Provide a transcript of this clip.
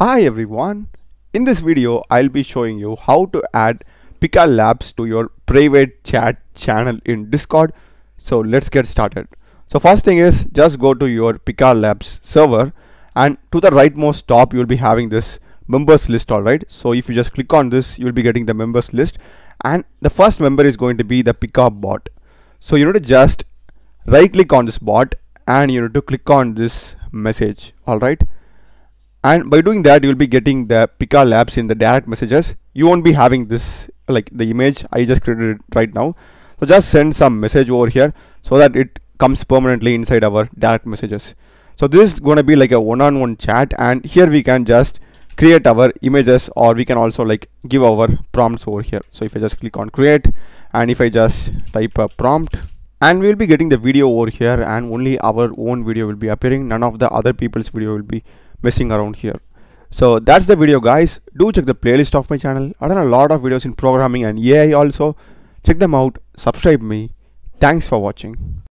Hi everyone, in this video I'll be showing you how to add Pika Labs to your private chat channel in Discord. So let's get started. So first thing is just go to your Pika Labs server, and to the rightmost top you'll be having this members list. Alright, so if you just click on this, you'll be getting the members list, and the first member is going to be the Pika bot. So you need to just right click on this bot and you need to click on this message. Alright, and by doing that you'll be getting the Pika Labs in the direct messages. You won't be having this like the image I just created it right now. So just send some message over here so that it comes permanently inside our direct messages. So this is going to be like a one-on-one chat, and here we can just create our images, or we can also like give our prompts over here. So if I just click on create, and if I just type a prompt, and we'll be getting the video over here, and only our own video will be appearing. None of the other people's video will be messing around here. So that's the video, guys. Do check the playlist of my channel. I've done a lot of videos in programming and AI also. Check them out, subscribe me. Thanks for watching.